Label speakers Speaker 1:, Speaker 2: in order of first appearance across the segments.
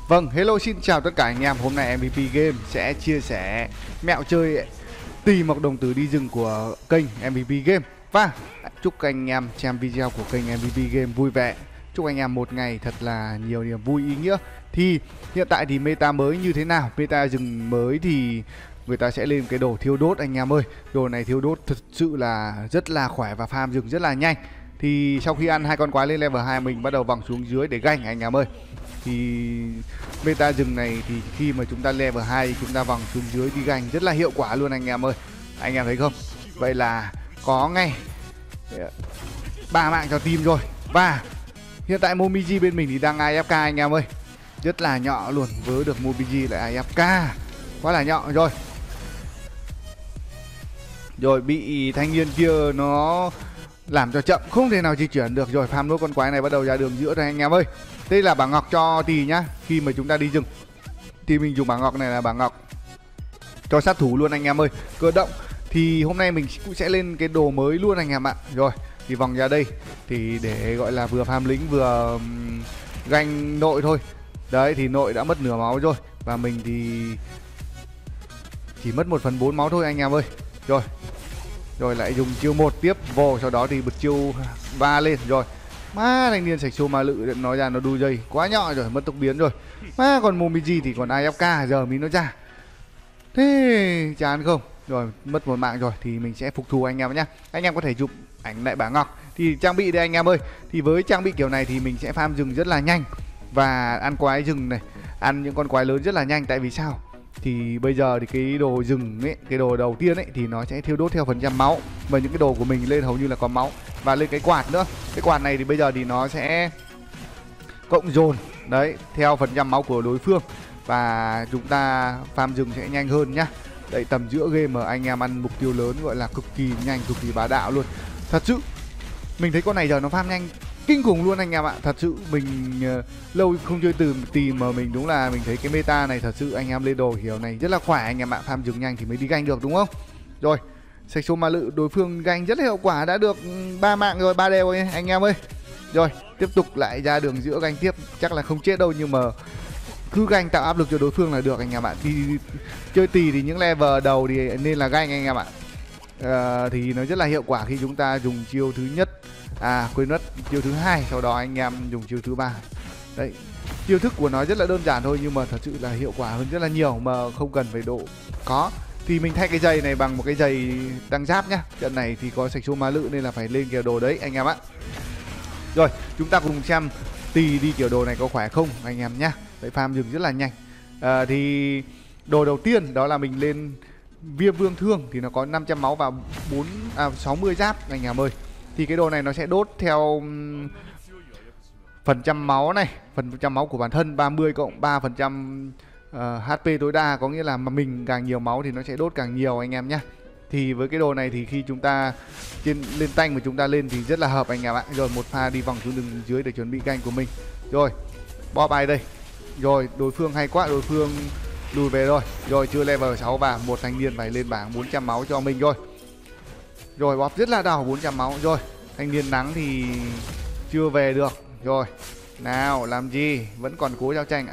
Speaker 1: Vâng, hello xin chào tất cả anh em. Hôm nay MVP Game sẽ chia sẻ mẹo chơi tì mọc đồng tử đi rừng của kênh MVP Game. Và chúc anh em xem video của kênh MVP Game vui vẻ. Chúc anh em một ngày thật là nhiều niềm vui ý nghĩa. Thì hiện tại thì meta mới như thế nào? Meta rừng mới thì người ta sẽ lên cái đồ thiêu đốt anh em ơi. Đồ này thiêu đốt thật sự là rất là khỏe và farm rừng rất là nhanh. Thì sau khi ăn hai con quái lên level 2 mình bắt đầu vòng xuống dưới để ganh anh em ơi. Thì meta rừng này thì khi mà chúng ta level 2 chúng ta vòng xuống dưới đi ganh rất là hiệu quả luôn anh em ơi. Anh em thấy không? Vậy là có ngay 3 mạng cho team rồi. Và hiện tại Momiji bên mình thì đang AFK anh em ơi. Rất là nhọ luôn, vớ được Momiji lại AFK. Quá là nhọ rồi. Rồi bị thanh niên kia nó làm cho chậm, không thể nào di chuyển được. Rồi farm nốt con quái này bắt đầu ra đường giữa rồi anh em ơi. Đây là bảng ngọc cho tì nhá. Khi mà chúng ta đi rừng thì mình dùng bảng ngọc này là bảng ngọc cho sát thủ luôn anh em ơi. Cơ động thì hôm nay mình cũng sẽ lên cái đồ mới luôn anh em ạ. Rồi thì vòng ra đây thì để gọi là vừa farm lính vừa ganh nội thôi. Đấy thì nội đã mất nửa máu rồi. Và mình thì chỉ mất 1/4 máu thôi anh em ơi. Rồi rồi lại dùng chiêu 1 tiếp vô, sau đó thì bật chiêu 3 lên. Rồi má thanh niên sạch xô ma lự nói ra nó đu dây quá nhọ rồi, mất tốc biến rồi. Má còn Momiji thì còn AFK giờ mình nó ra. Thế chán không? Rồi mất một mạng rồi thì mình sẽ phục thù anh em nhé. Anh em có thể chụp ảnh lại bảng ngọc. Thì trang bị đây anh em ơi. Thì với trang bị kiểu này thì mình sẽ farm rừng rất là nhanh và ăn quái rừng này, ăn những con quái lớn rất là nhanh. Tại vì sao? Thì bây giờ thì cái đồ rừng ấy, cái đồ đầu tiên ấy thì nó sẽ thiêu đốt theo phần trăm máu. Và những cái đồ của mình lên hầu như là có máu. Và lên cái quạt nữa. Cái quạt này thì bây giờ thì nó sẽ cộng dồn đấy theo phần trăm máu của đối phương. Và chúng ta farm rừng sẽ nhanh hơn nhá. Đấy tầm giữa game mà anh em ăn mục tiêu lớn gọi là cực kỳ nhanh, cực kỳ bá đạo luôn. Thật sự mình thấy con này giờ nó farm nhanh kinh khủng luôn anh em ạ. Thật sự mình lâu không chơi từ tìm mà mình đúng là mình thấy cái meta này thật sự anh em lên đồ kiểu này rất là khỏe anh em ạ. Farm rừng nhanh thì mới đi ganh được đúng không? Rồi sạch số ma lự đối phương ganh rất là hiệu quả, đã được 3 mạng rồi, 3 đều anh em ơi. Rồi tiếp tục lại ra đường giữa ganh tiếp, chắc là không chết đâu nhưng mà cứ ganh tạo áp lực cho đối phương là được anh em ạ. Thì chơi tì thì những level đầu thì nên là ganh anh em ạ. Thì nó rất là hiệu quả khi chúng ta dùng chiêu thứ nhất, quên mất chiêu thứ hai, sau đó anh em dùng chiêu thứ ba. Đấy chiêu thức của nó rất là đơn giản thôi nhưng mà thật sự là hiệu quả hơn rất là nhiều mà không cần phải độ có. Thì mình thay cái giày này bằng một cái giày tăng giáp nhá. Trận này thì có sạch số ma lự nên là phải lên kiểu đồ đấy anh em ạ. Rồi chúng ta cùng xem tì đi kiểu đồ này có khỏe không anh em nhá. Đấy farm rừng rất là nhanh. Thì đồ đầu tiên đó là mình lên viêm vương thương thì nó có 500 máu và 60 giáp anh em ơi. Thì cái đồ này nó sẽ đốt theo phần trăm máu này, phần trăm máu của bản thân 30 cộng 3% HP tối đa, có nghĩa là mà mình càng nhiều máu thì nó sẽ đốt càng nhiều anh em nhé. Thì với cái đồ này thì khi chúng ta lên tanh mà chúng ta lên thì rất là hợp anh em ạ. Rồi một pha đi vòng xuống đường dưới để chuẩn bị canh của mình. Rồi bóp ai đây. Rồi đối phương hay quá, đối phương lùi về rồi. Rồi chưa level 6 và một thanh niên phải lên bảng 400 máu cho mình rồi. Rồi bóp rất là đau 400 máu. Rồi thanh niên nắng thì chưa về được. Rồi nào làm gì, vẫn còn cố giao tranh.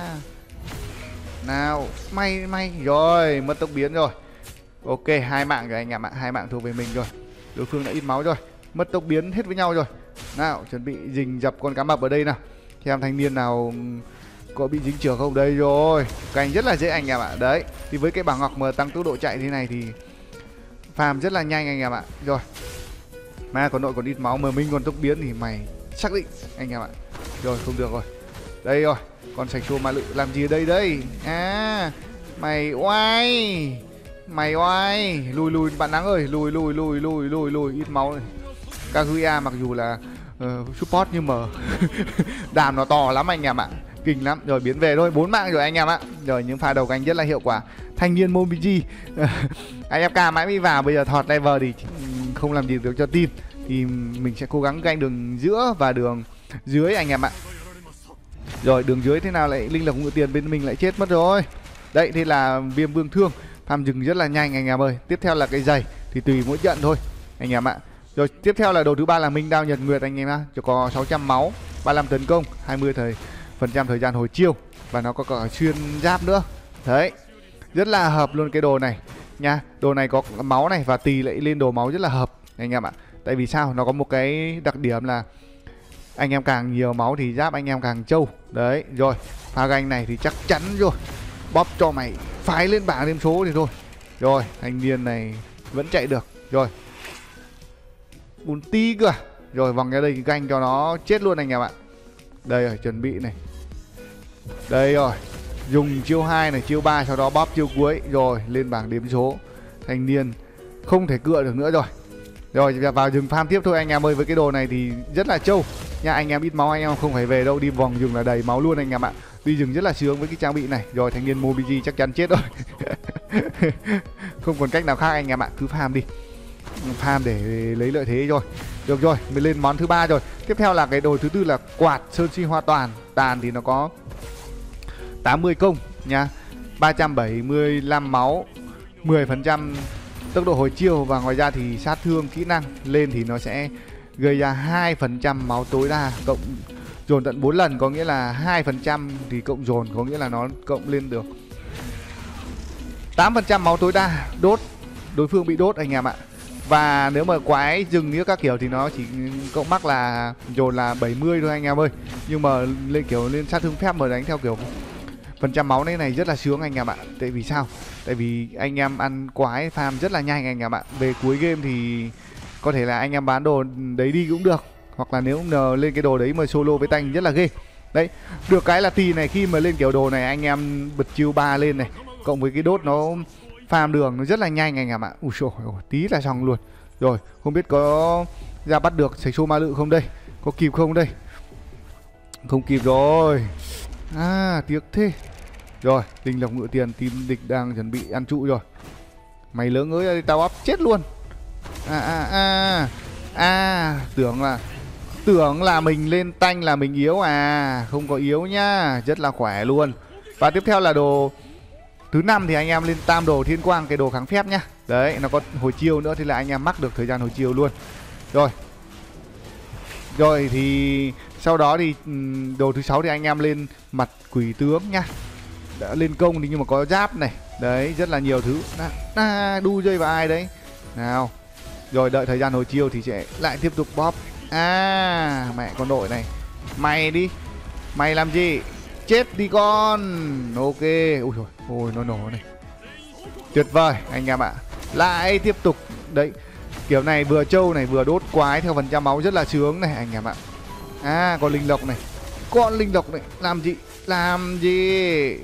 Speaker 1: Nào may rồi mất tốc biến rồi. Ok 2 mạng rồi anh em ạ, 2 mạng thuộc về mình rồi. Đối phương đã ít máu rồi, mất tốc biến hết với nhau rồi. Nào chuẩn bị rình dập con cá mập ở đây nào. Xem thanh niên nào có bị dính chưởng không. Đây rồi, canh rất là dễ anh em ạ. Đấy thì với cái bảng ngọc mà tăng tốc độ chạy thế này thì farm rất là nhanh anh em ạ. Rồi mà còn nội còn ít máu mà mình còn tốc biến thì mày xác định anh em ạ. Rồi không được rồi. Đây rồi, con sạch xô ma lự làm gì ở đây đây? Mày oai. Lùi bạn nắng ơi, lùi ít máu này. Kaguya mặc dù là support nhưng mà đàm nó to lắm anh em ạ. Kinh lắm. Rồi biến về thôi, 4 mạng rồi anh em ạ. Rồi những pha đầu cánh rất là hiệu quả. Thanh niên Momiji AFK mãi mới vào, bây giờ thọt level thì không làm gì được cho team. Thì mình sẽ cố gắng ganh đường giữa và đường dưới anh em ạ. Rồi đường dưới thế nào lại linh lực ngựa tiền bên mình lại chết mất rồi. Đấy thế là viêm vương thương, farm rừng rất là nhanh anh em ơi. Tiếp theo là cái giày thì tùy mỗi trận thôi anh em ạ. Rồi tiếp theo là đồ thứ ba là Minh Đao Nhật Nguyệt anh em ạ. Cho có 600 máu, 35 tấn công, 20% thời gian hồi chiêu. và nó có cả xuyên giáp nữa. Đấy, rất là hợp luôn cái đồ này nha. Đồ này có máu này và tì lại lên đồ máu rất là hợp anh em ạ. Tại vì sao? Nó có một cái đặc điểm là anh em càng nhiều máu thì giáp anh em càng trâu. Đấy, rồi pha ganh này thì chắc chắn rồi, bóp cho mày phái lên bảng thêm số thì thôi. Rồi, thanh niên này vẫn chạy được. Rồi, ulti cơ. Rồi vòng ra đây cái ganh cho nó chết luôn anh em ạ. Đây rồi, chuẩn bị này. Đây rồi, dùng chiêu 2 này, chiêu 3, sau đó bóp chiêu cuối. Rồi, lên bảng đếm số. Thanh niên không thể cựa được nữa rồi. Rồi, vào rừng farm tiếp thôi anh em ơi. Với cái đồ này thì rất là trâu nha. Anh em ít máu anh em không phải về đâu, đi vòng rừng là đầy máu luôn anh em ạ. Đi rừng rất là sướng với cái trang bị này. Rồi, thanh niên Mobiji chắc chắn chết rồi. Không còn cách nào khác anh em ạ. Cứ farm đi, farm để lấy lợi thế. Rồi, được rồi, mình lên món thứ 3 rồi. Tiếp theo là cái đồ thứ tư là quạt sơn si hoa toàn. Tàn thì nó có 80 công nha, 375 máu, 10% tốc độ hồi chiêu, và ngoài ra thì sát thương kỹ năng lên thì nó sẽ gây ra 2% máu tối đa, cộng dồn tận 4 lần, có nghĩa là 2% thì cộng dồn, có nghĩa là nó cộng lên được 8% máu tối đa, đốt đối phương bị đốt anh em ạ. Và nếu mà quái rừng như các kiểu thì nó chỉ cộng mắc là dồn là 70 thôi anh em ơi. Nhưng mà lên kiểu lên sát thương phép mà đánh theo kiểu phần trăm máu này rất là sướng anh em ạ. Tại vì sao? Tại vì anh em ăn quái farm rất là nhanh anh em ạ. Về cuối game thì có thể là anh em bán đồ đấy đi cũng được, hoặc là nếu lên cái đồ đấy mà solo với tanh rất là ghê. Đấy, được cái là tì này khi mà lên kiểu đồ này anh em bật chiêu 3 lên này, cộng với cái đốt nó farm đường nó rất là nhanh anh em ạ. Ui trời ơi, tí là xong luôn. Rồi, không biết có ra bắt được sấy xô ma lự không đây? Có kịp không đây? Không kịp rồi. À, tiếc thế. Rồi, linh lộc ngựa tiền, team địch đang chuẩn bị ăn trụ rồi. Mày lớn ơi, tao bóp chết luôn. Tưởng là mình lên tanh là mình yếu à. Không có yếu nhá, rất là khỏe luôn. Và tiếp theo là đồ thứ 5 thì anh em lên tam đồ thiên quang, cái đồ kháng phép nhá. Đấy, nó có hồi chiêu nữa thì là anh em mắc được thời gian hồi chiêu luôn. Rồi thì sau đó thì đồ thứ 6 thì anh em lên mặt quỷ tướng nhá. Đã lên công thì nhưng mà có giáp này. Đấy, rất là nhiều thứ. Đu dây vào ai đấy. Nào. Rồi đợi thời gian hồi chiêu thì sẽ lại tiếp tục bóp. À, mẹ con đội này. Mày đi. Mày làm gì? Chết đi con. Ok. Ui trời, ôi nó nổ này. Tuyệt vời anh em ạ. Lại tiếp tục. Đấy, kiểu này vừa trâu này vừa đốt quái theo phần trăm máu rất là sướng này anh em ạ. À, con linh lộc này. Con linh lộc này làm gì?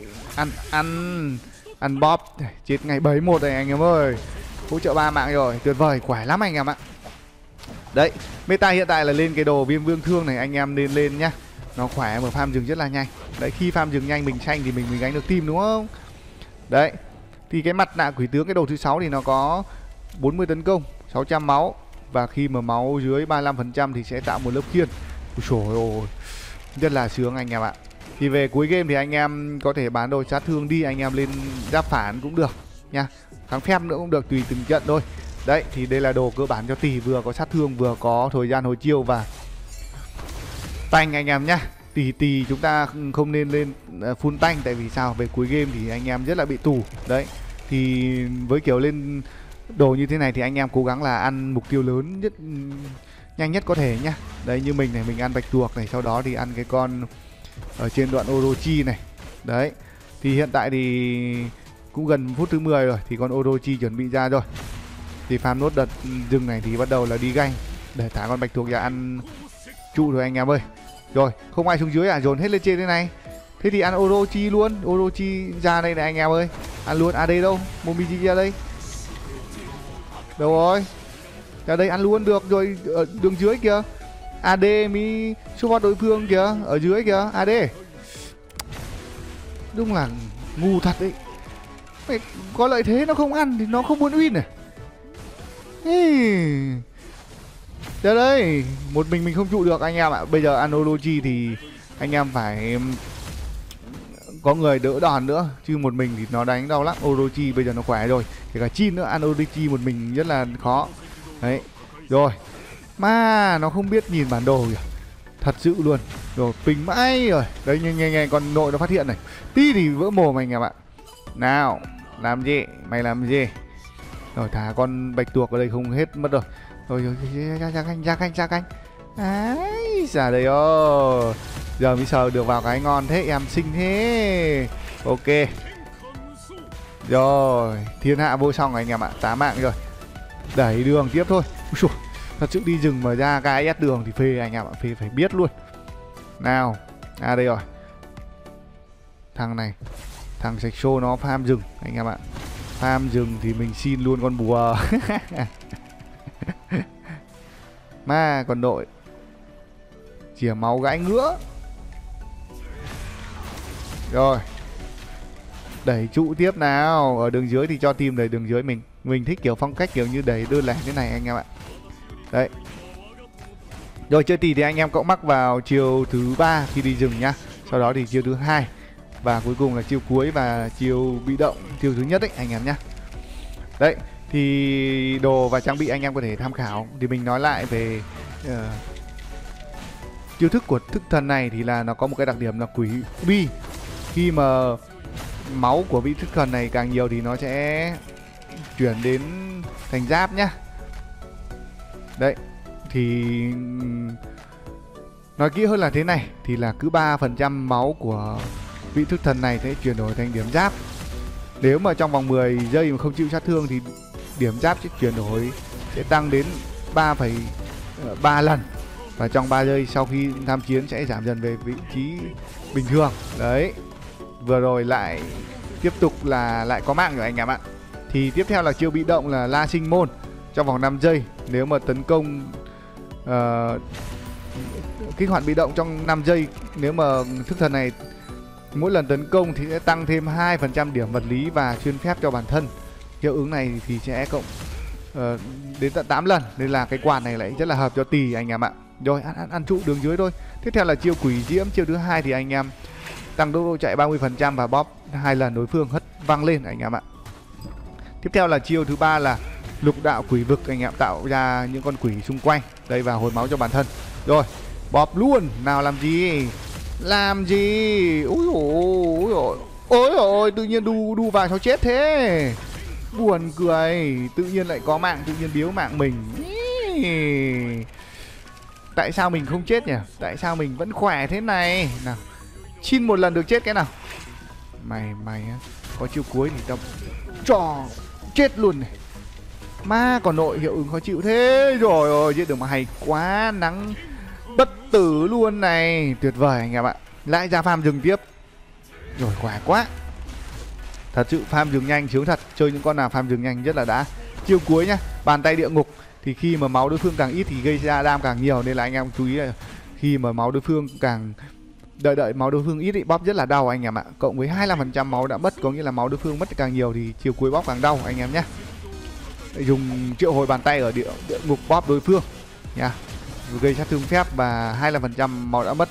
Speaker 1: Ăn bóp. Chết ngày 71 này anh em ơi. Hỗ trợ 3 mạng rồi, tuyệt vời, khỏe lắm anh em ạ. Đấy, meta hiện tại là lên cái đồ viêm vương thương này anh em nên lên nhá. Nó khỏe mà farm rừng rất là nhanh. Đấy, khi farm rừng nhanh mình xanh thì mình gánh được team đúng không? Đấy. Thì cái mặt nạ quỷ tướng cái đồ thứ 6 thì nó có 40 tấn công, 600 máu, và khi mà máu dưới 35% thì sẽ tạo một lớp khiên. Ôi trời ơi, rất là sướng anh em ạ. Thì về cuối game thì anh em có thể bán đồ sát thương đi, anh em lên giáp phản cũng được nha, kháng phép nữa cũng được, tùy từng trận thôi. Đấy, thì đây là đồ cơ bản cho tỷ, vừa có sát thương vừa có thời gian hồi chiêu và tanh anh em nhá. Tỷ chúng ta không nên lên full tanh, tại vì sao? Về cuối game thì anh em rất là bị tù. Đấy, thì với kiểu lên đồ như thế này thì anh em cố gắng là ăn mục tiêu lớn nhất, nhanh nhất có thể nhá. Đấy, như mình này, mình ăn bạch tuộc này, sau đó thì ăn cái con ở trên đoạn Orochi này. Đấy, thì hiện tại thì cũng gần phút thứ 10 rồi, thì con Orochi chuẩn bị ra rồi. Thì farm nốt đợt rừng này thì bắt đầu là đi ganh để thả con bạch tuộc ra ăn trụ rồi anh em ơi. Rồi, không ai xuống dưới à, dồn hết lên trên thế này. Thế thì ăn Orochi luôn, Orochi ra đây này anh em ơi. Ăn luôn, à đây đâu, Momiji ra đây. Đâu rồi? Ra đây ăn luôn được rồi, ở đường dưới kìa. AD mi support đối phương kìa, ở dưới kìa, AD. Đúng là ngu thật đấy. Mày có lợi thế nó không ăn thì nó không muốn win này. Ra đây, một mình không trụ được anh em ạ. Bây giờ ăn Orochi thì anh em phải có người đỡ đòn nữa, chứ một mình thì nó đánh đau lắm. Orochi bây giờ nó khỏe rồi, kể cả Chin nữa, ăn Orochi một mình rất là khó. Đấy, rồi mà nó không biết nhìn bản đồ kìa. Thật sự luôn. Rồi ping mãi rồi. Đấy nghe con nội nó phát hiện này. Tí thì vỡ mồm anh em ạ. Nào, làm gì? Mày làm gì? Rồi thả con bạch tuộc ở đây không hết mất rồi. Rồi ra canh. Ấy già đây ô. Giờ mới sờ được vào cái ngon thế, em xinh thế. Ok. Rồi, thiên hạ vô song anh em ạ, 8 mạng rồi. Đẩy đường tiếp thôi. Ui, thật sự đi rừng mà ra cái ép đường thì phê anh em ạ, phê phải biết luôn. Nào, đây rồi. Thằng này, thằng sạch show nó farm rừng anh em ạ. Farm rừng thì mình xin luôn con bùa. Ma còn đội chìa máu gãi ngứa. Rồi, đẩy trụ tiếp nào. Ở đường dưới thì cho team đẩy đường dưới mình. Mình thích kiểu phong cách kiểu như đẩy đơn lẻ thế này anh em ạ. Đấy. Rồi chơi tỷ thì anh em cộng mắc vào chiều thứ 3 khi đi rừng nhá. Sau đó thì chiều thứ 2 và cuối cùng là chiều cuối và chiều bị động, chiều thứ nhất đấy anh em nhá. Đấy, thì đồ và trang bị anh em có thể tham khảo. Thì mình nói lại về chiêu thức của thức thần này thì là nó có một cái đặc điểm là quỷ bi. Khi mà máu của vị thức thần này càng nhiều thì nó sẽ chuyển đến thành giáp nhá. Đấy, thì nói kỹ hơn là thế này, thì là cứ 3% máu của vị thức thần này sẽ chuyển đổi thành điểm giáp. Nếu mà trong vòng 10 giây mà không chịu sát thương thì điểm giáp sẽ chuyển đổi sẽ tăng đến 3,3 lần. Và trong 3 giây sau khi tham chiến sẽ giảm dần về vị trí bình thường. Đấy. Vừa rồi lại tiếp tục là lại có mạng rồi anh em ạ. Thì tiếp theo là chiêu bị động là La Sinh Môn trong vòng 5 giây. Nếu mà tấn công kích hoạt bị động trong 5 giây, nếu mà thức thần này mỗi lần tấn công thì sẽ tăng thêm 2% điểm vật lý và xuyên phép cho bản thân. Hiệu ứng này thì sẽ cộng đến tận 8 lần. Nên là cái quạt này lại rất là hợp cho tỷ anh em ạ. Rồi ăn trụ đường dưới thôi. Tiếp theo là chiêu quỷ diễm. Chiêu thứ 2 thì anh em tăng tốc độ chạy 30% và bóp 2 lần đối phương hất văng lên anh em ạ. Tiếp theo là chiêu thứ 3 là lục đạo quỷ vực, anh em tạo ra những con quỷ xung quanh đây và hồi máu cho bản thân. Rồi bóp luôn. Nào làm gì? Làm gì? Ôi ôi tự nhiên đu vào cho chết thế. Buồn cười. Tự nhiên lại có mạng, tự nhiên biếu mạng mình. Tại sao mình không chết nhỉ? Tại sao mình vẫn khỏe thế này? Nào, xin một lần được chết cái nào. Mày có chiêu cuối thì tao cho chết luôn này. Ma còn nội hiệu ứng khó chịu thế. Rồi ôi, giết được mà hay quá. Nắng bất tử luôn này. Tuyệt vời anh em ạ. Lại ra farm rừng tiếp. Rồi khỏe quá. Thật sự farm rừng nhanh sướng thật. Chơi những con nào farm rừng nhanh rất là đã. Chiêu cuối nhá, bàn tay địa ngục. Thì khi mà máu đối phương càng ít thì gây ra đam càng nhiều. Nên là anh em chú ý là khi mà máu đối phương càng đợi máu đối phương ít thì bóp rất là đau anh em ạ. Cộng với 25% máu đã mất, có nghĩa là máu đối phương mất càng nhiều thì chiều cuối bóp càng đau anh em nhé. Dùng triệu hồi bàn tay ở địa ngục bóp đối phương nha, gây sát thương phép và 25% máu đã mất.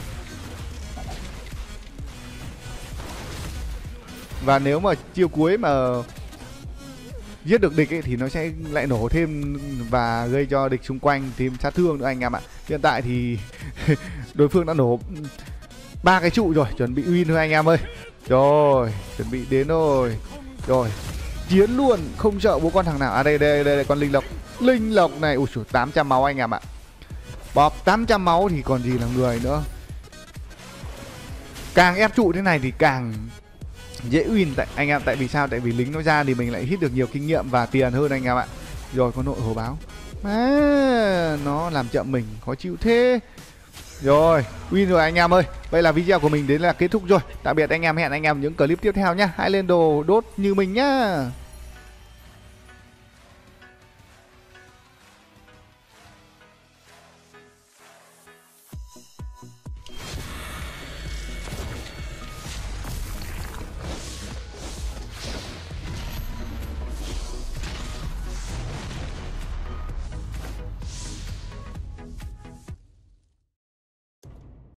Speaker 1: Và nếu mà chiêu cuối mà giết được địch ấy, thì nó sẽ lại nổ thêm và gây cho địch xung quanh thêm sát thương nữa anh em ạ. Hiện tại thì đối phương đã nổ 3 cái trụ rồi, chuẩn bị win thôi anh em ơi. Rồi, chuẩn bị đến rồi. Rồi, chiến luôn, không sợ bố con thằng nào. À đây con linh lộc. Linh lộc này, ui dồi, 800 máu anh em ạ. Bóp 800 máu thì còn gì là người nữa. Càng ép trụ thế này thì càng dễ win anh em. Tại vì sao? Tại vì lính nó ra thì mình lại hit được nhiều kinh nghiệm và tiền hơn anh em ạ. Rồi con nội hồ báo. Nó làm chậm mình, khó chịu thế. Rồi, win rồi anh em ơi. Vậy là video của mình đến là kết thúc rồi. Tạm biệt anh em, hẹn anh em những clip tiếp theo nhá. Hãy lên đồ đốt như mình nhá.